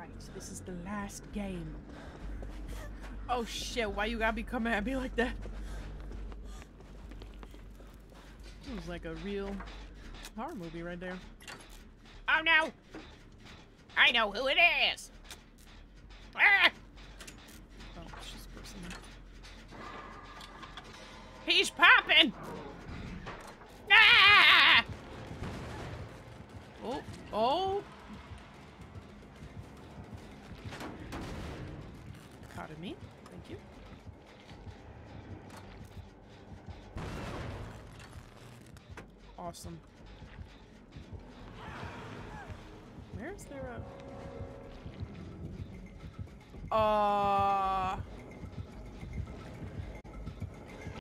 Alright, so this is the last game. Oh shit, why you gotta be coming at me like that? It was like a real horror movie right there. Oh no! I know who it is! Ah! Oh, it's just a person. He's popping! Ah! Oh, oh! Caught me. Thank you. Awesome. Where is there a...